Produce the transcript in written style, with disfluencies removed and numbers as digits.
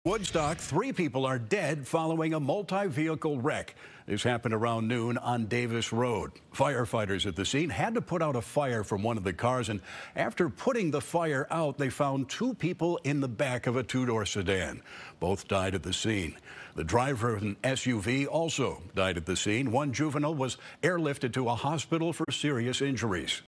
Woodstock, 3 people are dead following a multi-vehicle wreck. This happened around noon on Davis Road. Firefighters at the scene had to put out a fire from one of the cars, and after putting the fire out, they found 2 people in the back of a 2-door sedan. Both died at the scene. The driver of an SUV also died at the scene. One juvenile was airlifted to a hospital for serious injuries.